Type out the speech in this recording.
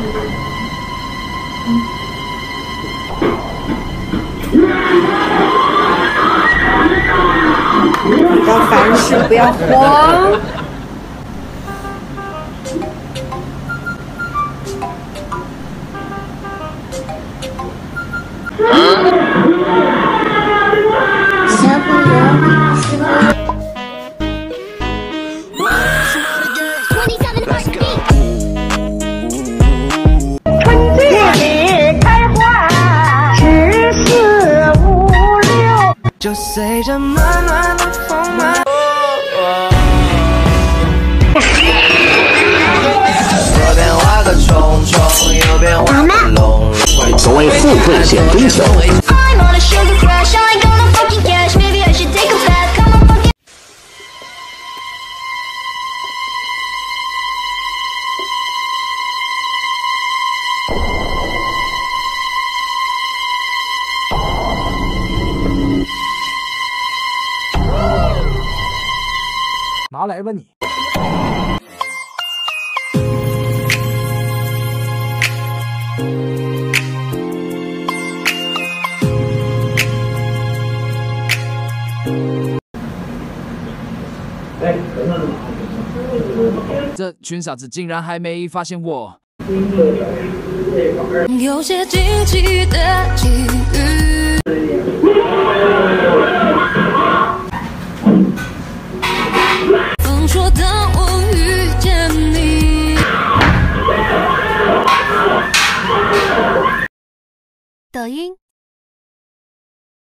不要凡事不要慌。小朋友，春季开花，1456，就随着暖暖的风嘛。左边画个虫虫，右边画个龙。 所谓富贵险中求。 拿来吧你！这群傻子竟然还没发现我。 有些惊奇的际遇。